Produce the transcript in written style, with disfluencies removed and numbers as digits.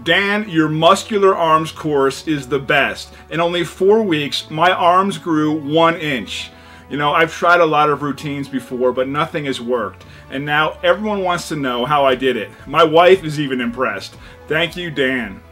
Dan, your muscular arms course is the best. In only 4 weeks, my arms grew 1 inch. You know, I've tried a lot of routines before, but nothing has worked. And now everyone wants to know how I did it. My wife is even impressed. Thank you, Dan.